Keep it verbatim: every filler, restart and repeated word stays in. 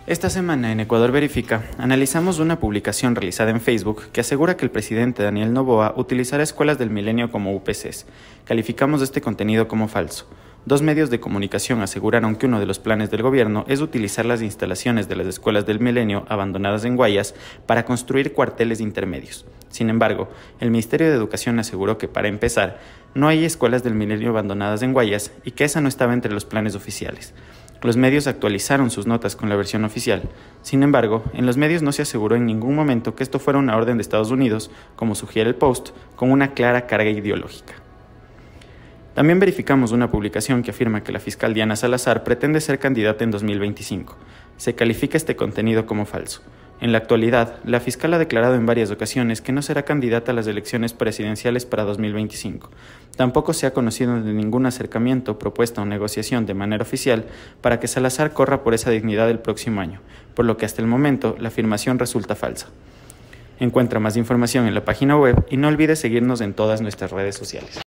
Esta semana en Ecuador Verifica analizamos una publicación realizada en Facebook que asegura que el presidente Daniel Noboa utilizará escuelas del milenio como U P Cs. Calificamos este contenido como falso. Dos medios de comunicación aseguraron que uno de los planes del gobierno es utilizar las instalaciones de las escuelas del milenio abandonadas en Guayas para construir cuarteles intermedios. Sin embargo, el Ministerio de Educación aseguró que, para empezar, no hay escuelas del milenio abandonadas en Guayas y que esa no estaba entre los planes oficiales. Los medios actualizaron sus notas con la versión oficial. Sin embargo, en los medios no se aseguró en ningún momento que esto fuera una orden de Estados Unidos, como sugiere el Post, con una clara carga ideológica. También verificamos una publicación que afirma que la fiscal Diana Salazar pretende ser candidata en dos mil veinticinco. Se califica este contenido como falso. En la actualidad, la fiscal ha declarado en varias ocasiones que no será candidata a las elecciones presidenciales para dos mil veinticinco. Tampoco se ha conocido de ningún acercamiento, propuesta o negociación de manera oficial para que Salazar corra por esa dignidad el próximo año, por lo que hasta el momento la afirmación resulta falsa. Encuentra más información en la página web y no olvides seguirnos en todas nuestras redes sociales.